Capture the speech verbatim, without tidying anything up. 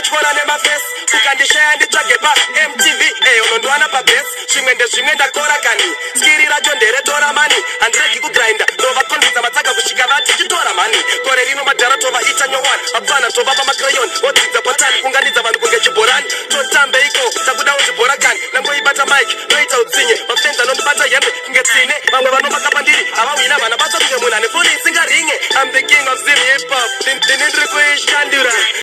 Chikora nemafesi ukandishaya nditsvage pa-M T V eyo nondwana pabesi zvimwe ndezvimwe ndakora kani skiri racho nderetora mani handiregi kugrinda ndovakonvisa matsaka kusvika vati chitora mani kore rino madhara tovaita nyowani apana tovapa makrayon vodzidza potani kunganidza vanhu kunge chibhorani totambe iko takuda uzvibhora kani nangoibata mike noita utsinye vafenza nondibata hembe kunge tsine vamwe vanovaka pandiri havawina vana basa kunge munhu ane foni isingaringe I'm the king of zim hip hop ndini ndiri kuishandura